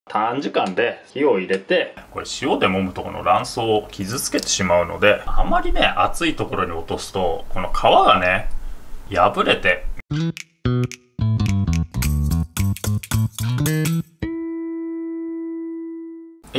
短時間で火を入れて、これ塩で揉むとこの卵巣を傷つけてしまうので、あまりね熱いところに落とすとこの皮がね破れてはい、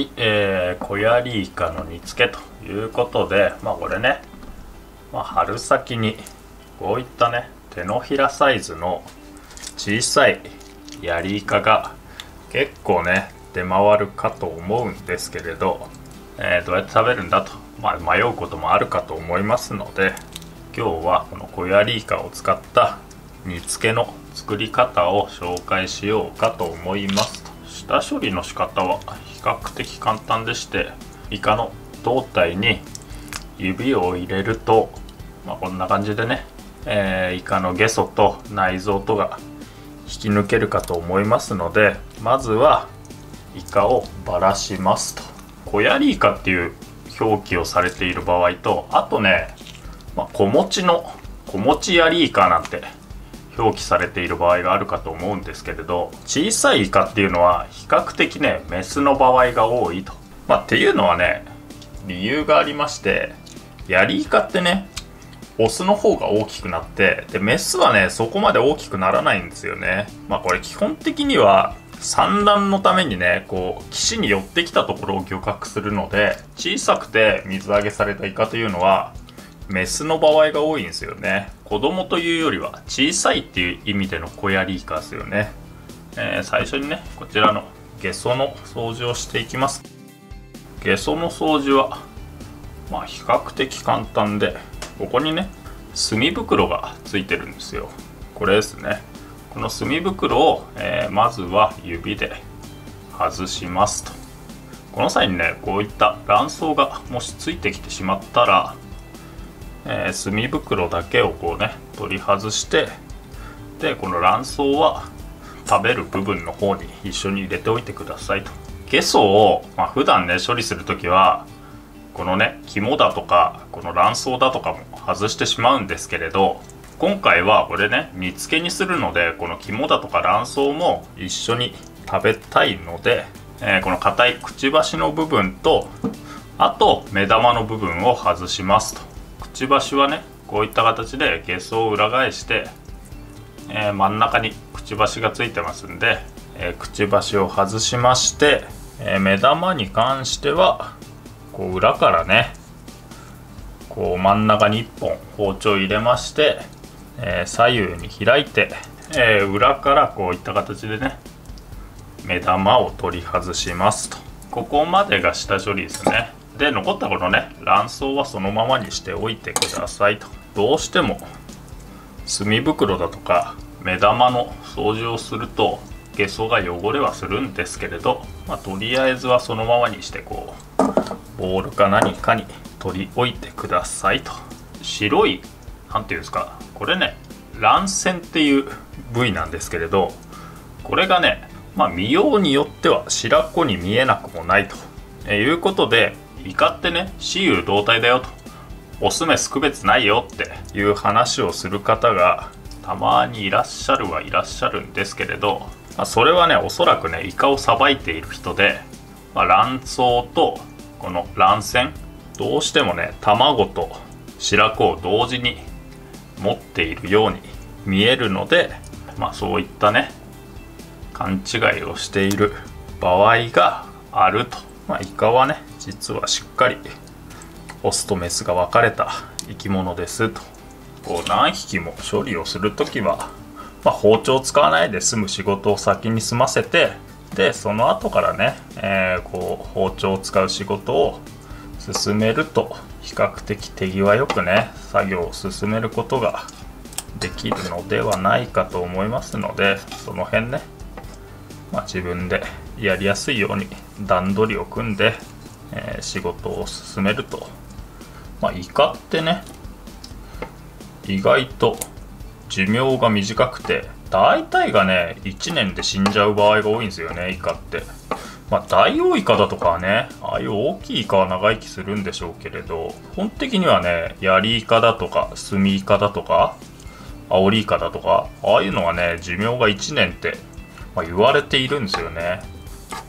小ヤリイカの煮付けということで、これね、春先にこういったね手のひらサイズの小さいヤリイカが結構ね出回るかと思うんですけれど、どうやって食べるんだと、迷うこともあるかと思いますので、今日はこの小ヤリイカを使った煮付けの作り方を紹介しようかと思いますと。下処理の仕方は比較的簡単でして、イカの胴体に指を入れると、こんな感じでね、イカのゲソと内臓とが引き抜けるかと思いますので、まずはイカをばらしますと。小ヤリイカっていう表記をされている場合と、あとね、小持ヤリイカなんて表記されている場合があるかと思うんですけれど、小さいイカっていうのは比較的ねメスの場合が多いと。っていうのはね、理由がありまして、ヤリイカってねオスの方が大きくなって、でメスはねそこまで大きくならないんですよね。これ基本的には産卵のためにね岸に寄ってきたところを漁獲するので、小さくて水揚げされたイカというのはメスの場合が多いんですよね。子供というよりは小さいっていう意味での小ヤリイカですよね。最初にねこちらのゲソの掃除をしていきます。ゲソの掃除は比較的簡単で、ここにね墨袋がついてるんですよ。これですね。この墨袋を、まずは指で外しますと。この際にねこういった卵巣がもしついてきてしまったら、墨袋だけをこうね取り外して、でこの卵巣は食べる部分の方に一緒に入れておいてくださいと。ゲソを、普段ね処理する時はこのね肝だとかこの卵巣だとかも外してしまうんですけれど、今回はこれね煮付けにするので、この肝だとか卵巣も一緒に食べたいので、この硬いくちばしの部分と、あと目玉の部分を外しますと。くちばしはねこういった形でゲソを裏返して、真ん中にくちばしがついてますんで、くちばしを外しまして、目玉に関してはこう裏からねこう真ん中に1本包丁を入れまして、左右に開いて、裏からこういった形でね目玉を取り外しますと。ここまでが下処理ですね。で残ったこのね卵巣はそのままにしておいてくださいと。どうしても墨袋だとか目玉の掃除をするとゲソが汚れはするんですけれど、とりあえずはそのままにしてこうボウルか何かに取り置いてくださいと。白いなんていうんですか、これね卵腺っていう部位なんですけれど、これがね見ようによっては白子に見えなくもないということで、イカってね雌雄同体だよと、オスメス区別ないよっていう話をする方がたまにいらっしゃるはいらっしゃるんですけれど、それはねおそらくねイカをさばいている人で、卵巣とこの卵腺どうしてもね卵と白子を同時に持っているように見えるので、そういったね勘違いをしている場合があると。イカはね実はしっかりオスとメスが分かれた生き物ですと。こう何匹も処理をする時は、包丁を使わないで済む仕事を先に済ませて、でその後からね、こう包丁を使う仕事を進めると比較的手際よくね作業を進めることができるのではないかと思いますので、その辺ね、自分でやりやすいように段取りを組んで、仕事を進めると。イカってね意外と寿命が短くて、大体がね1年で死んじゃう場合が多いんですよね、イカって。ダイオウイカだとかはね、ああいう大きいイカは長生きするんでしょうけれど、基本的にはねヤリイカだとかスミイカだとかアオリイカだとか、ああいうのはね寿命が1年って、言われているんですよね。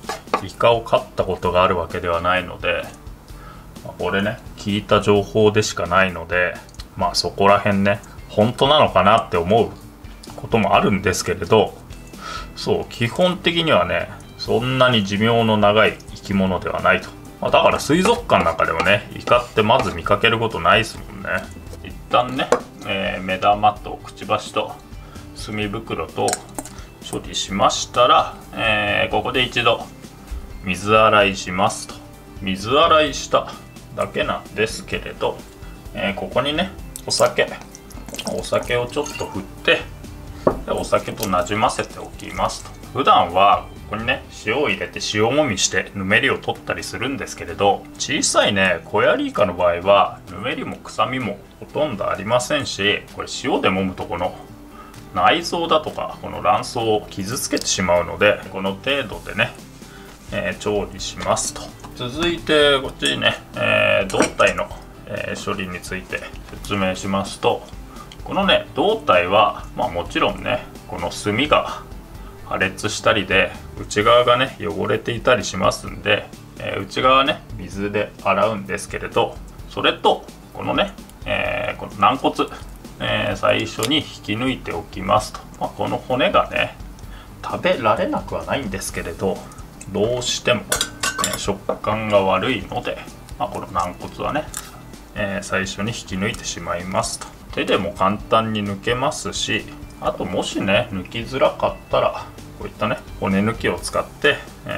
イカを飼ったことがあるわけではないので、これね聞いた情報でしかないので、そこら辺ね本当なのかなって思うこともあるんですけれど、そう基本的にはねそんなに寿命の長い生き物ではないと。だから水族館の中でもねイカってまず見かけることないですもんね。一旦ね、目玉とくちばしと墨袋と処理しましたら、ここで一度水洗いしますと。水洗いしただけなんですけれど、ここにねお酒をちょっと振ってお酒となじませておきますと。普段はここにね塩を入れて塩もみしてぬめりを取ったりするんですけれど、小さいねコヤリイカの場合はぬめりも臭みもほとんどありませんし、これ塩で揉むとこの内臓だとかこの卵巣を傷つけてしまうので、この程度でね、調理しますと。続いてこっちにね、胴体の、処理について説明しますと、このね胴体は、もちろんねこの炭が破裂したりで内側がね汚れていたりしますんで、内側はね水で洗うんですけれど、それとこのね、この軟骨、最初に引き抜いておきますと。この骨がね食べられなくはないんですけれど、どうしても、食感が悪いので、この軟骨はね、最初に引き抜いてしまいますと。手でも簡単に抜けますし、あともしね抜きづらかったらこういったね骨抜きを使って、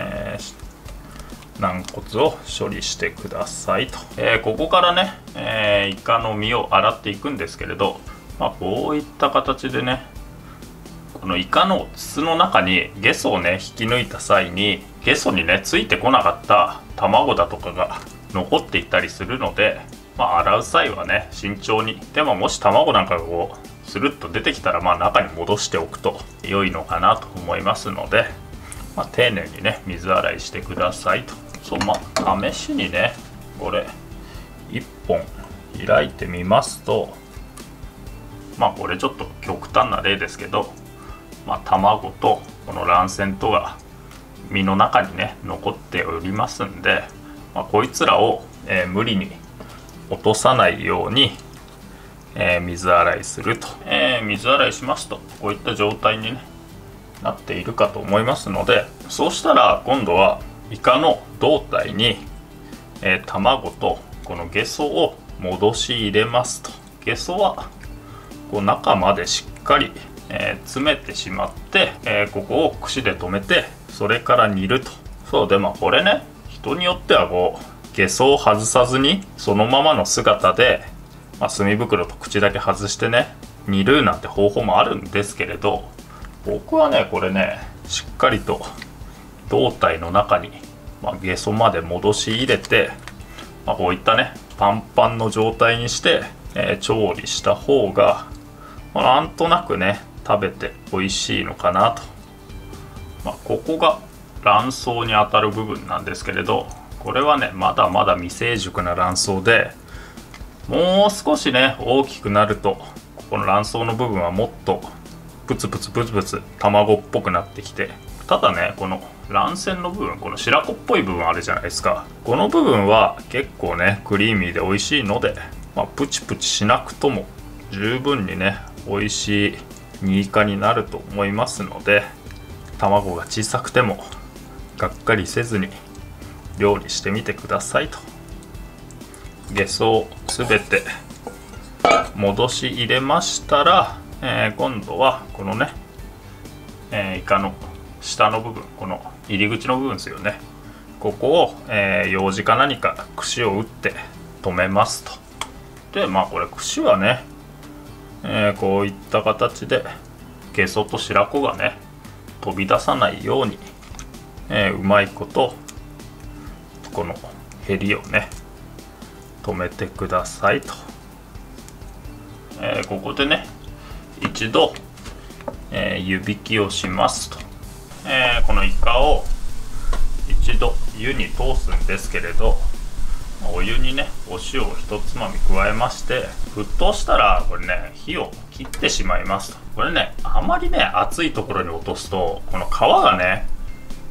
軟骨を処理してくださいと。ここからね、イカの身を洗っていくんですけれど、こういった形でねこのイカの筒の中にゲソをね引き抜いた際にゲソにねついてこなかった卵だとかが残っていたりするので、洗う際はね慎重に。でももし卵なんかがこうスルッと出てきたら中に戻しておくと良いのかなと思いますので、丁寧にね水洗いしてくださいと。そう試しにねこれ1本開いてみますと、これちょっと極端な例ですけど、卵とこの卵線とが身の中にね残っておりますんで、こいつらを、無理に落とさないように、水洗いすると。水洗いしますとこういった状態に、ね、なっているかと思いますので、そうしたら今度はイカの胴体に、卵とこのゲソを戻し入れますと。ゲソはこう中までしっかり、詰めてしまって、ここを串で留めてそれから煮ると。そうでこれね人によってはこうゲソを外さずにそのままの姿で、墨袋と口だけ外してね煮るなんて方法もあるんですけれど、僕はねこれねしっかりと胴体の中に、ゲソまで戻し入れて、こういったねパンパンの状態にして、調理した方が、なんとなくね食べて美味しいのかなと。ここが卵巣に当たる部分なんですけれど、これはねまだまだ未成熟な卵巣で、もう少しね大きくなるとこの卵巣の部分はもっとプツプツプツプツ卵っぽくなってきて、ただねこの卵線の部分、この白子っぽい部分あるじゃないですか。この部分は結構ねクリーミーで美味しいので、プチプチしなくとも十分にね美味しい煮イカになると思いますので、卵が小さくてもがっかりせずに料理してみてくださいと。ゲソを全て戻し入れましたら、今度はこのね、イカの下の部分、この入り口の部分ですよね、ここを、ようじか何か串を打って止めますと。でこれ串はね、こういった形でゲソと白子がね飛び出さないように、うまいことこのヘリをね止めてくださいと。ここでね一度、湯引きをしますと。このイカを一度湯に通すんですけれど、お湯にねお塩を一つまみ加えまして、沸騰したらこれね火を切ってしまいますと。これねあまりね熱いところに落とすとこの皮がね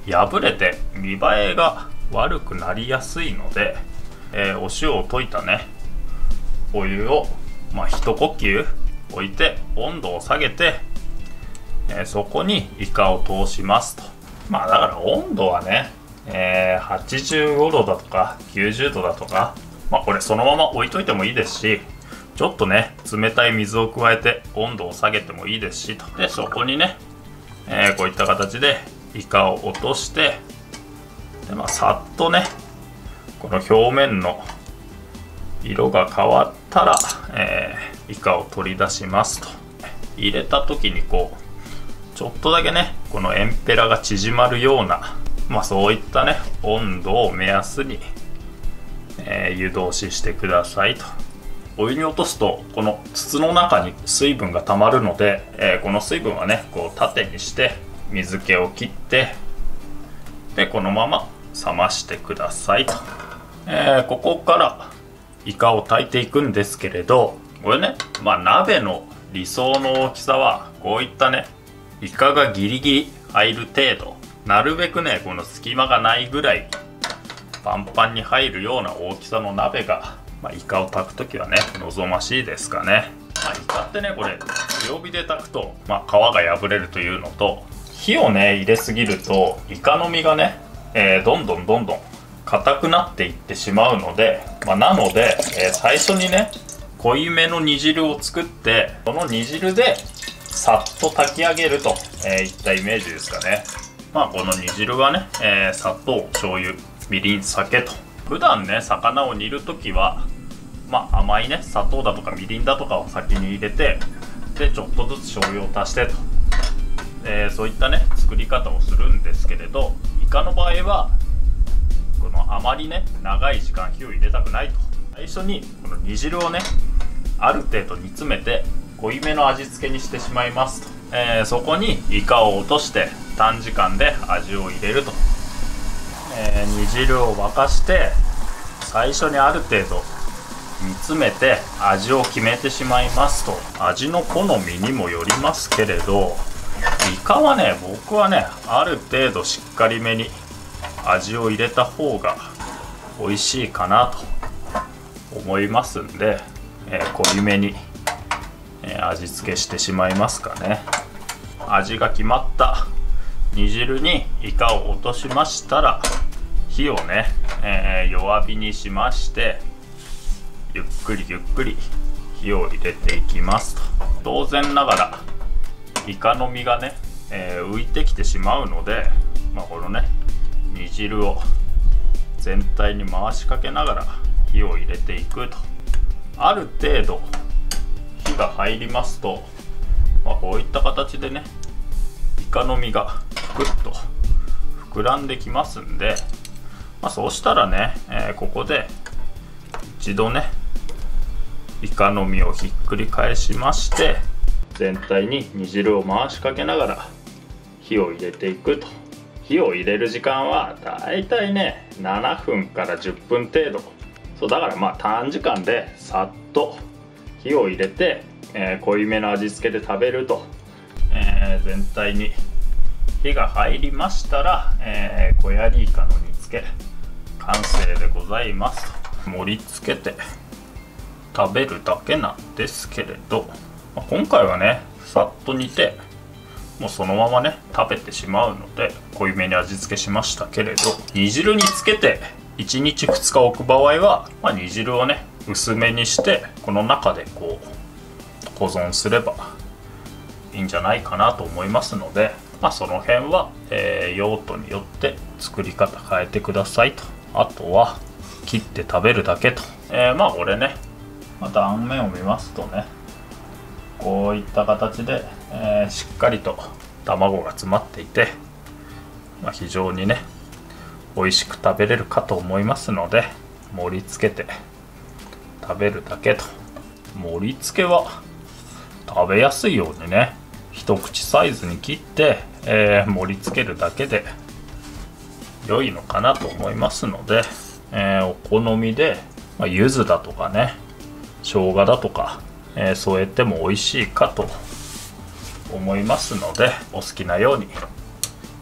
破れて見栄えが悪くなりやすいので、お塩を溶いたねお湯を一呼吸置いて温度を下げて、そこにイカを通しますと。だから温度はね、85度だとか90度だとか、これそのまま置いといてもいいですし、ちょっとね冷たい水を加えて温度を下げてもいいですしと。でそこにね、こういった形でイカを落として、でさっとねこの表面の色が変わったら、イカを取り出しますと。入れた時にちょっとだけねこのエンペラが縮まるような、そういったね温度を目安に、湯通ししてくださいと。お湯に落とすとこの筒の中に水分がたまるので、この水分はね縦にして水気を切って、でこのまま冷ましてくださいと。ここからイカを炊いていくんですけれど、これね鍋の理想の大きさはこういったねイカがギリギリ入る程度、なるべくねこの隙間がないぐらいパンパンに入るような大きさの鍋が、イカを炊くときはね望ましいですかね。イカってねこれ強火で炊くと、皮が破れるというのと、火をね入れすぎるとイカの身がね、どんどん硬くなっていってしまうので、なので、最初にね濃いめの煮汁を作って、その煮汁でさっと炊き上げるといったイメージですかね。この煮汁はね、砂糖、醤油、みりん、酒と。普段ね魚を煮るときは甘いね砂糖だとかみりんだとかを先に入れて、でちょっとずつ醤油を足してと、そういったね作り方をするんですけれど、イカの場合はこのあまりね長い時間火を入れたくないと。最初にこの煮汁をねある程度煮詰めて濃いめの味付けにしてしまいますと。そこにイカを落として短時間で味を入れると。煮汁を沸かして最初にある程度煮詰めて味を決めてしまいますと。味の好みにもよりますけれど、イカはね僕はねある程度しっかりめに味を入れた方が美味しいかなと思いますんで、濃いめに、味付けしてしまいますかね。味が決まった煮汁にイカを落としましたら、火をね、弱火にしまして、ゆっくり火を入れていきますと。当然ながらイカの身がね、浮いてきてしまうので、このね煮汁を全体に回しかけながら火を入れていくと。ある程度火が入りますと、こういった形でねイカの身がグッと膨らんできますんで、そうしたらね、ここで一度ねイカの身をひっくり返しまして、全体に煮汁を回しかけながら火を入れていくと。火を入れる時間はだいたいね7分から10分程度。そうだから短時間でさっと火を入れて、濃いめの味付けで食べると。全体に火が入りましたら、小ヤリイカの煮付け完成でございますと。盛り付けて食べるだけなんですけれど、今回はねさっと煮てもうそのままね食べてしまうので濃いめに味付けしましたけれど、煮汁につけて1日2日置く場合は、煮汁をね薄めにしてこの中で保存すればいいんじゃないかなと思いますので、その辺は、用途によって作り方変えてくださいと。あとは切って食べるだけと。これね、断面を見ますとねこういった形で、しっかりと卵が詰まっていて、非常にね美味しく食べれるかと思いますので、盛り付けて食べるだけと。盛り付けは食べやすいようにね一口サイズに切って、盛り付けるだけで良いのかなと思いますので、お好みで、柚子だとかね生姜だとか、添えても美味しいかと思いますので、お好きなように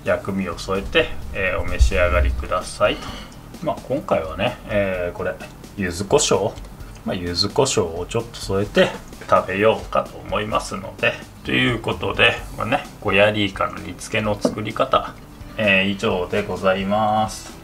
薬味を添えて、お召し上がりくださいと。今回はね、これ柚子胡椒、柚子胡椒をちょっと添えて食べようかと思いますので、ということで、ゴヤリイカの煮付けの作り方、以上でございます。